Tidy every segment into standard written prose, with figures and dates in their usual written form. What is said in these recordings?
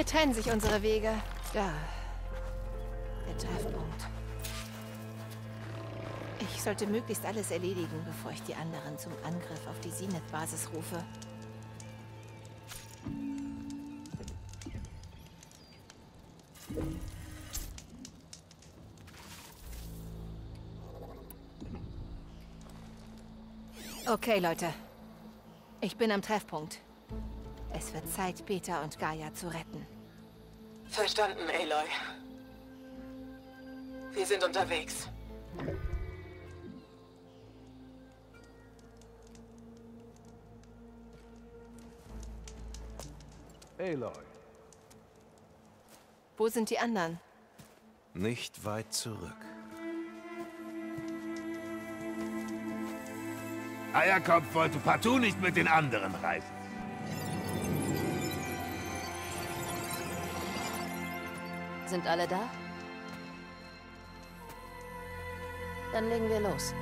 Hier trennen sich unsere Wege. Da. Der Treffpunkt. Ich sollte möglichst alles erledigen, bevor ich die anderen zum Angriff auf die Zenith-Basis rufe. Okay, Leute. Ich bin am Treffpunkt. Es wird Zeit, Beta und Gaia zu retten. Verstanden, Aloy. Wir sind unterwegs. Aloy. Wo sind die anderen? Nicht weit zurück. Eierkopf wollte partout nicht mit den anderen reisen. Sind alle da? Dann legen wir los.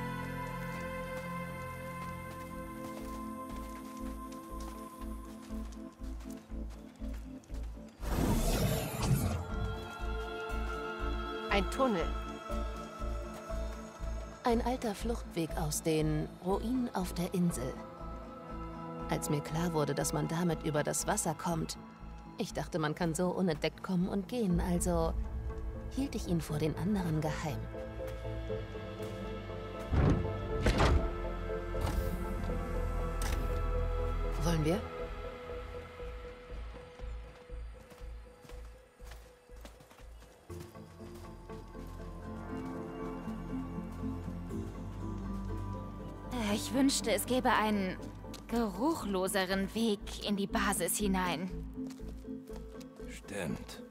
Ein Tunnel. Ein alter Fluchtweg aus den Ruinen auf der Insel. Als mir klar wurde, dass man damit über das Wasser kommt, ich dachte, man kann so unentdeckt kommen und gehen, also hielt ich ihn vor den anderen geheim. Wollen wir? Ich wünschte, es gäbe einen geruchloseren Weg in die Basis hinein. Stimmt.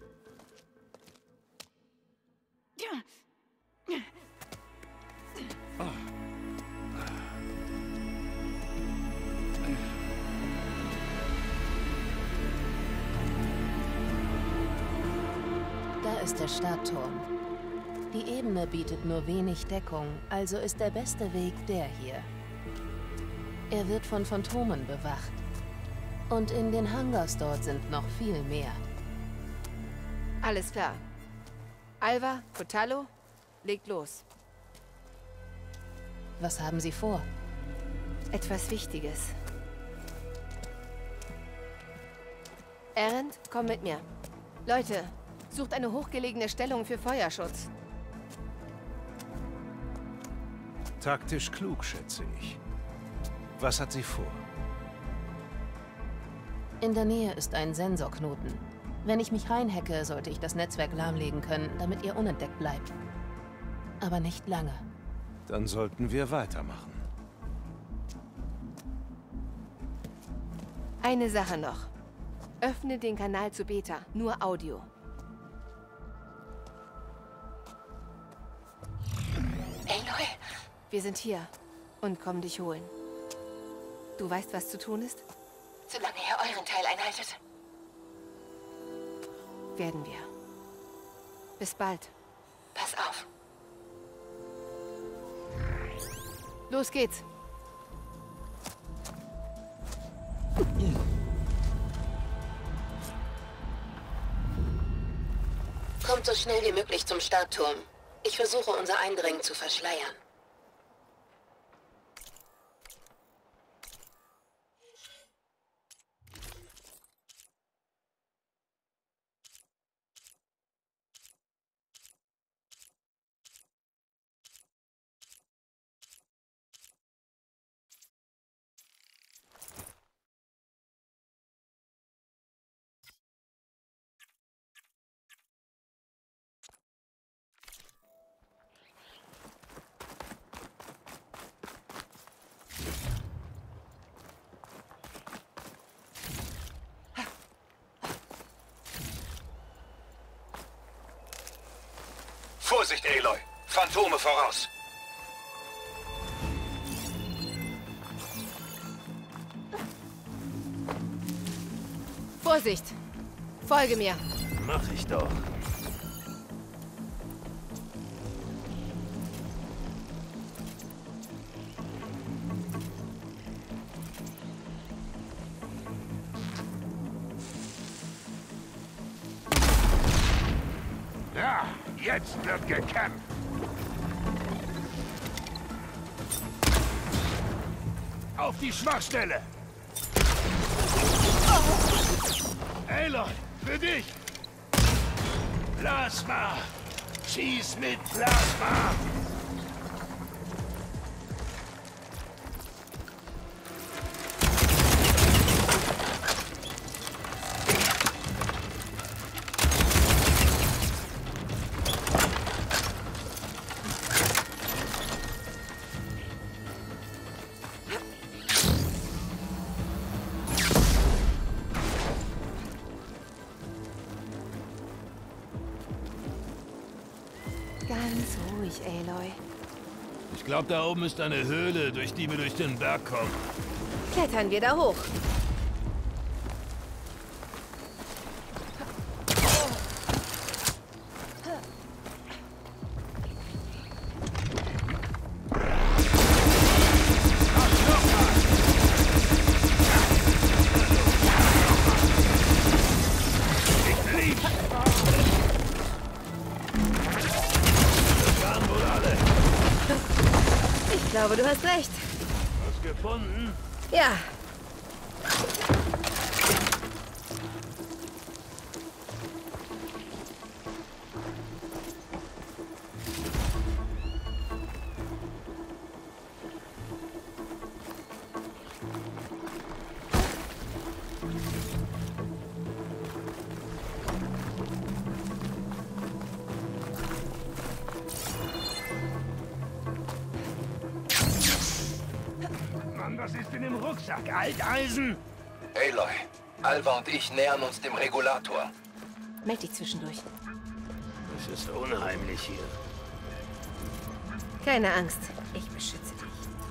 Da ist der Startturm. Die Ebene bietet nur wenig Deckung, also ist der beste Weg der hier. Er wird von Phantomen bewacht. Und in den Hangars dort sind noch viel mehr. Alles klar. Alva, Kotallo, legt los. Was haben Sie vor? Etwas Wichtiges. Erend, komm mit mir. Leute, sucht eine hochgelegene Stellung für Feuerschutz. Taktisch klug, schätze ich. Was hat sie vor? In der Nähe ist ein Sensorknoten. Wenn ich mich reinhacke, sollte ich das Netzwerk lahmlegen können, damit ihr unentdeckt bleibt. Aber nicht lange. Dann sollten wir weitermachen. Eine Sache noch. Öffne den Kanal zu Beta, nur Audio. Aloy, Wir sind hier und kommen dich holen. Du weißt, was zu tun ist? solange ihr euren Teil einhaltet. Werden wir. Bis bald. Pass auf. Los geht's. Kommt so schnell wie möglich zum Startturm. Ich versuche, unser Eindringen zu verschleiern. Vorsicht, Aloy! Phantome voraus! Vorsicht! Folge mir! Mach ich doch. Jetzt wird gekämpft. Auf die Schwachstelle. Aloy, für dich. Plasma. Schieß mit Plasma. Ganz ruhig, Aloy. Ich glaube, da oben ist eine Höhle, durch die wir durch den Berg kommen. Klettern wir da hoch. Ich glaube, du hast recht. Was gefunden? Ja. Mann, was ist in dem Rucksack? Alteisen? Aloy, Alva und ich nähern uns dem Regulator. Meld dich zwischendurch. Es ist unheimlich hier. Keine Angst. Ich beschütze dich.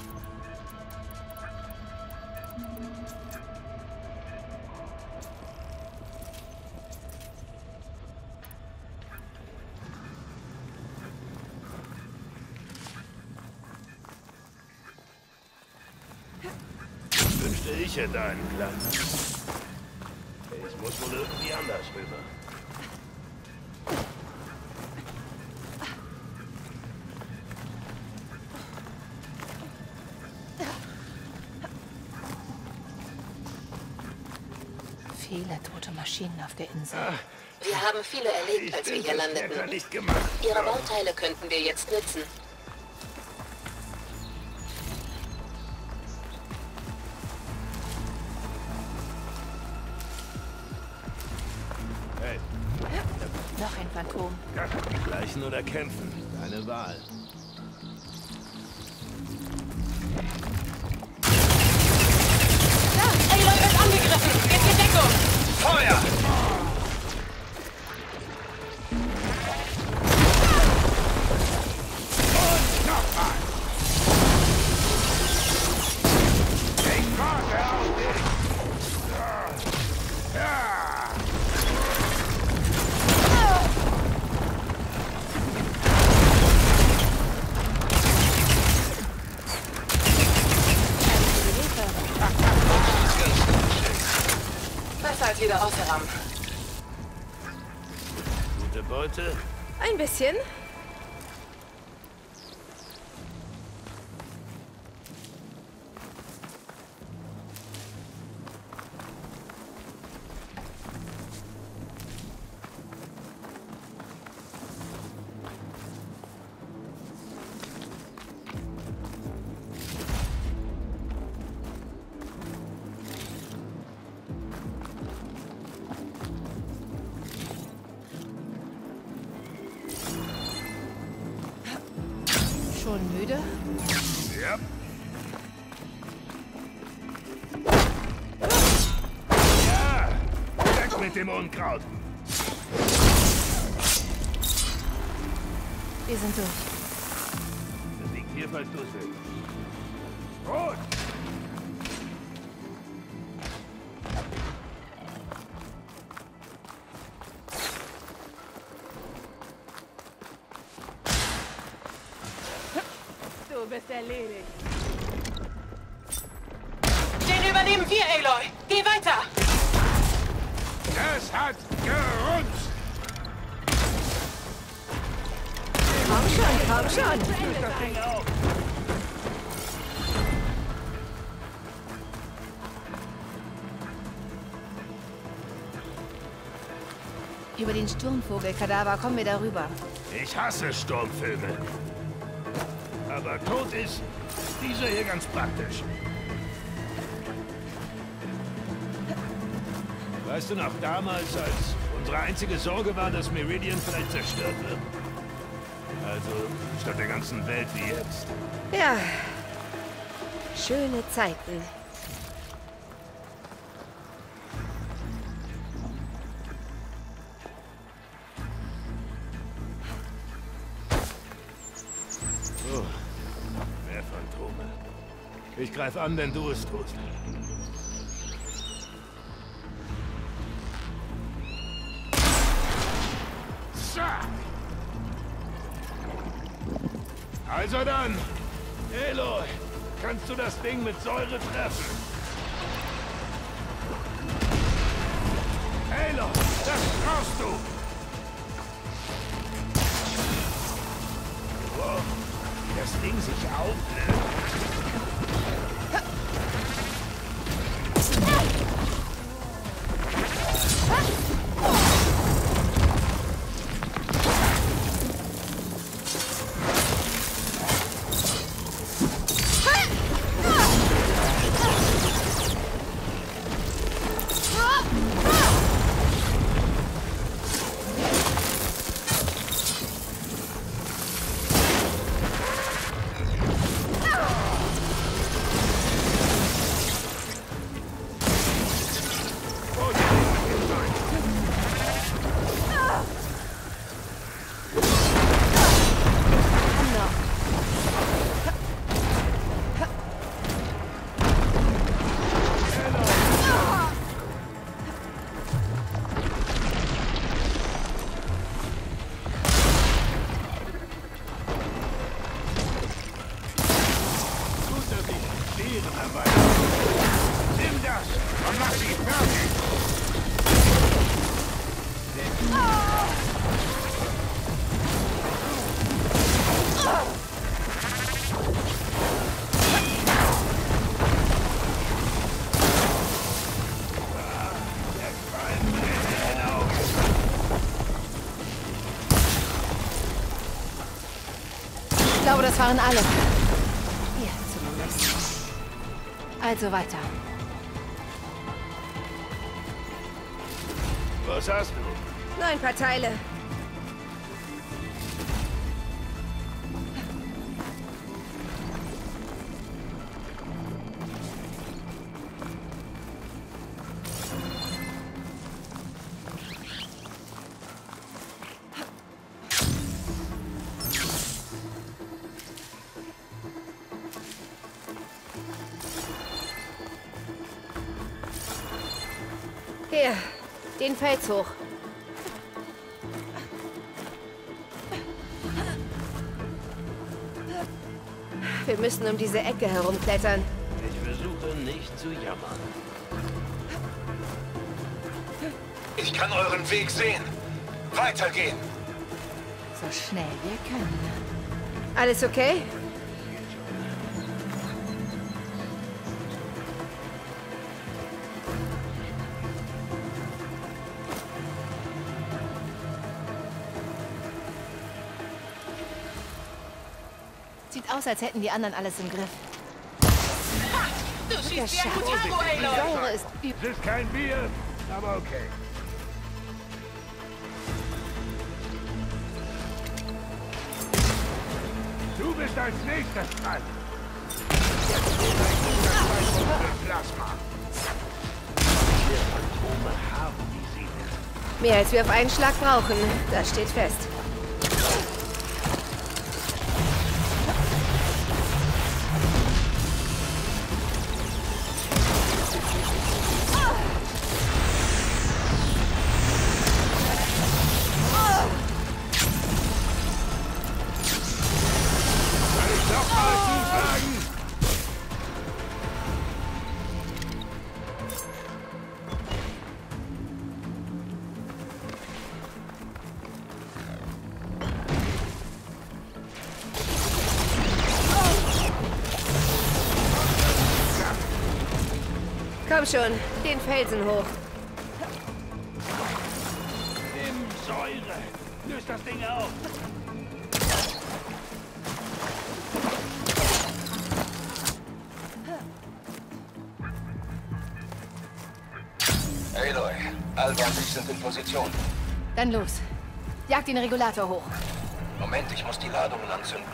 Ich wünschte, ich hätte einen Platz. Es muss wohl irgendwie anders rüber. Viele tote Maschinen auf der Insel. Wir haben viele erlebt, als wir hier landeten. Nicht gemacht. Ihre Bauteile könnten wir jetzt nutzen. Hey, Noch ein Phantom. gleichen oder kämpfen. Deine Wahl. Aloy wird angegriffen! Jetzt in Deckung! Feuer! Und nochmal! Ich warte auf dich! Ja! Besser als wieder rausgerammt. Gute Beute. Ein bisschen. Schon müde? Ja. Ja! Weg mit dem Unkraut! Wir sind durch. Das liegt hier, falls du es willst. Rot! Du bist erledigt. Den übernehmen wir, Aloy! Geh weiter! Das hat gerunzt! Komm schon. Das Ding auf! Über den Sturmvogelkadaver kommen wir darüber. Ich hasse Sturmfilme. Aber tot ist dieser hier ganz praktisch. Weißt du noch, damals, als unsere einzige Sorge war, dass Meridian vielleicht zerstört wird? Also, statt der ganzen Welt wie jetzt. Ja. Schöne Zeiten. Oh, mehr Phantome. Ich greife an, wenn du es tust. Also dann, Aloy, kannst du das Ding mit Säure treffen? Aloy, das brauchst du! Wow, wie das Ding sich auflädt. Nimm das und mach sie fertig! Ich glaube, das waren alle. Hier zumindest. Also weiter. Was hast du? Nur ein paar Teile. Hier, den Fels hoch. Wir müssen um diese Ecke herumklettern. Ich versuche nicht zu jammern. Ich kann euren Weg sehen. Weitergehen. So schnell wir können. Alles okay? Sieht aus, als hätten die anderen alles im Griff. Ha! Du schießt wie ein Mutaro, Die Aloy! Säure ist Es ist kein Bier, aber okay. Du bist als nächstes dran. Jetzt ist ein guter Zeitpunkt für Plasma. Wir Phantome haben die Siege. mehr, als wir auf einen Schlag brauchen. Das steht fest. Komm schon, den Felsen hoch. Nimm Säure. Löst das Ding auf. Aloy, Alba und ich sind in Position. Dann los. Jag den Regulator hoch. Moment, ich muss die Ladungen anzünden.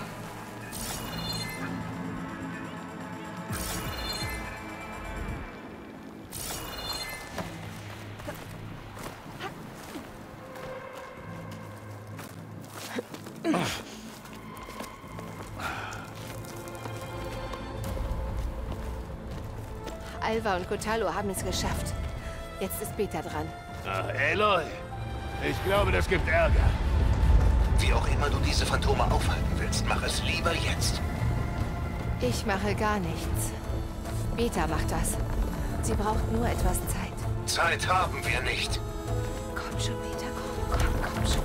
Alva und Kotallo haben es geschafft. Jetzt ist Beta dran. Ach, Aloy. Ich glaube, das gibt Ärger. Wie auch immer du diese Phantome aufhalten willst, mach es lieber jetzt. Ich mache gar nichts. Beta macht das. Sie braucht nur etwas Zeit. Zeit haben wir nicht. Komm schon, Beta, komm schon.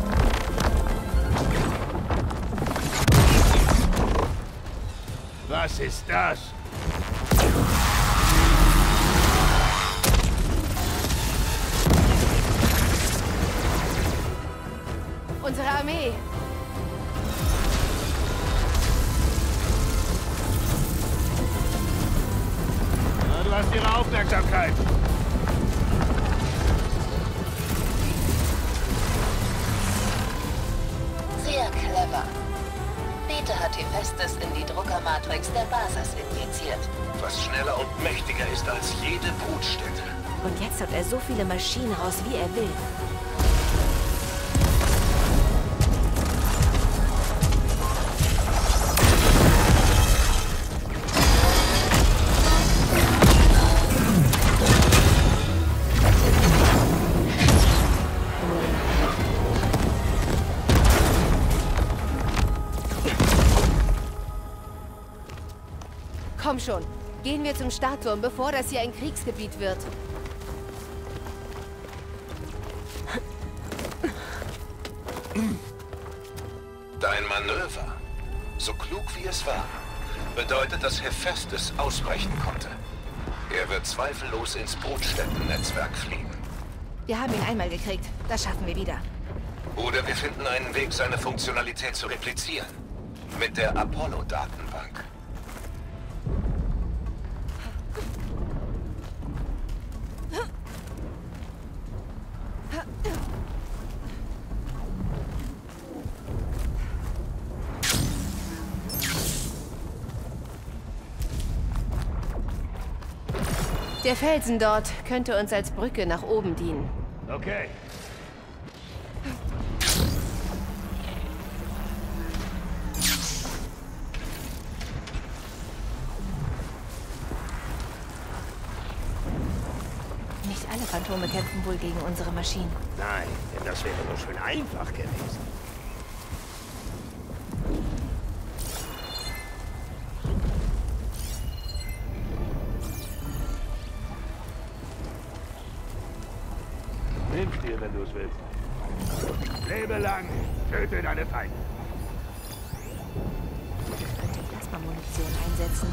Was ist das? Unsere Armee. Na, du hast ihre Aufmerksamkeit. Sehr clever. Beta hat Hephaestus in die Druckermatrix der Basis injiziert. Was schneller und mächtiger ist als jede Brutstätte. Und jetzt haut er so viele Maschinen raus, wie er will. Komm schon, gehen wir zum Startturm, bevor das hier ein Kriegsgebiet wird. Dein Manöver, so klug wie es war, bedeutet, dass Hephaestus ausbrechen konnte. Er wird zweifellos ins Brutstätten-Netzwerk fliegen. Wir haben ihn einmal gekriegt. Das schaffen wir wieder. Oder wir finden einen Weg, seine Funktionalität zu replizieren. Mit der Apollo-Datenbank. Der Felsen dort könnte uns als Brücke nach oben dienen. Okay. Nicht alle Phantome kämpfen wohl gegen unsere Maschinen. Nein, denn das wäre nur schön einfach gewesen. Nimm's dir, wenn du es willst. Lebe lang, töte deine Feinde. Ich könnte Plasmamunition einsetzen.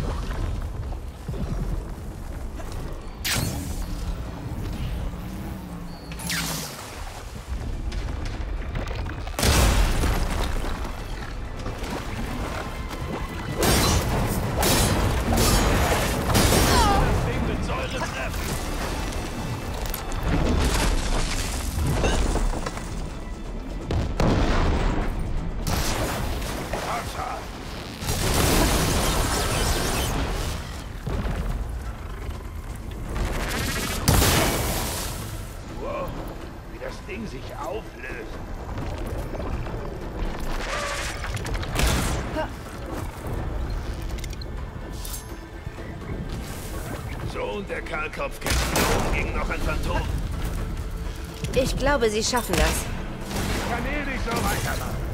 Wow, wie das Ding sich auflöst. So, und der Kahlkopf kämpft da oben gegen noch ein Phantom. Ich glaube, sie schaffen das. Ich kann eh nicht so weitermachen.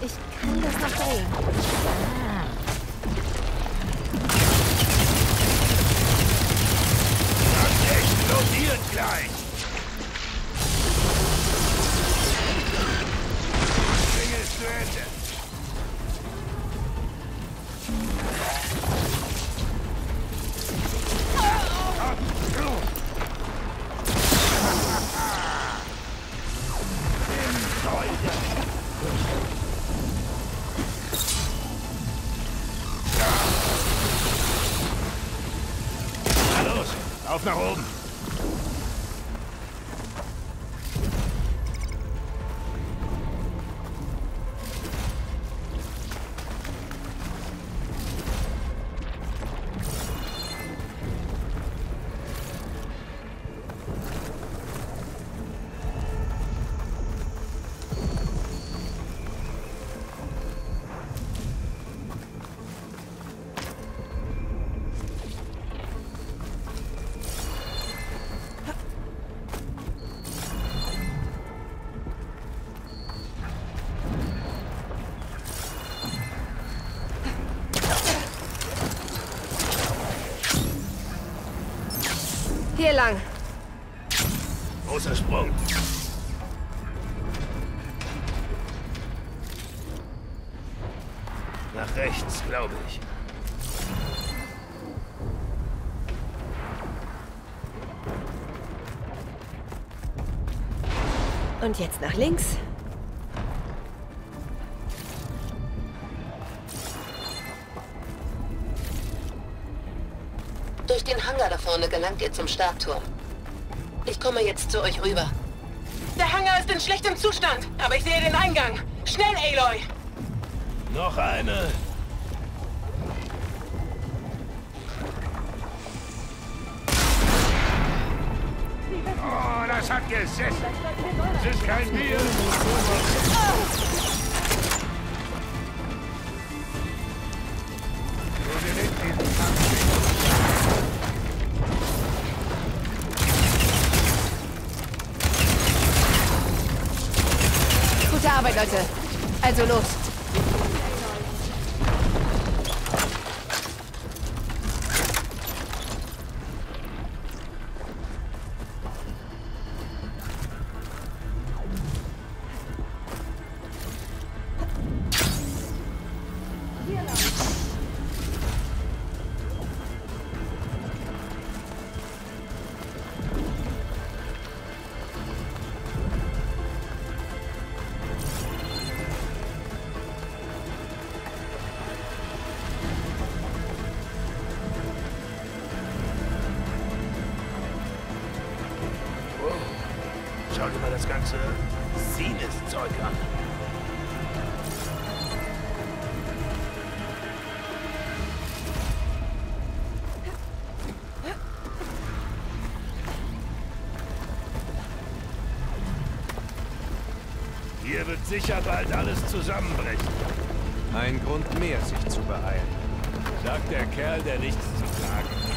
Ich kann das noch drehen. Das explodiert gleich. Dinge ist zu Ende. Na los, auf nach oben. Hier lang. Großer Sprung. Nach rechts, glaube ich. Und jetzt nach links. Durch den Hangar da vorne gelangt ihr zum Startturm. Ich komme jetzt zu euch rüber. Der Hangar ist in schlechtem Zustand, aber ich sehe den Eingang. Schnell, Aloy! Noch eine. Oh, das hat gesessen. Es ist kein Bier. Gute Arbeit, Leute. Also los. Schau dir mal das ganze Sinus-Zeug an. Hier wird sicher bald alles zusammenbrechen. Ein Grund mehr, sich zu beeilen. Sagt der Kerl, der nichts zu tragen hat.